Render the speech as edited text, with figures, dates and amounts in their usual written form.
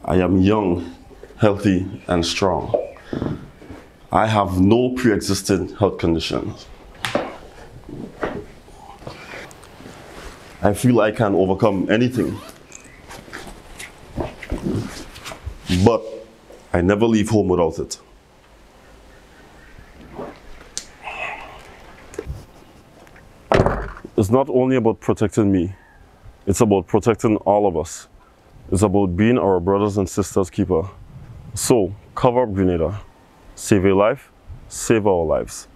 I am young, healthy, and strong. I have no pre-existing health conditions. I feel I can overcome anything. But I never leave home without it. It's not only about protecting me, it's about protecting all of us. It's about being our brothers and sisters' keeper. So, cover up Grenada. Save a life, save our lives.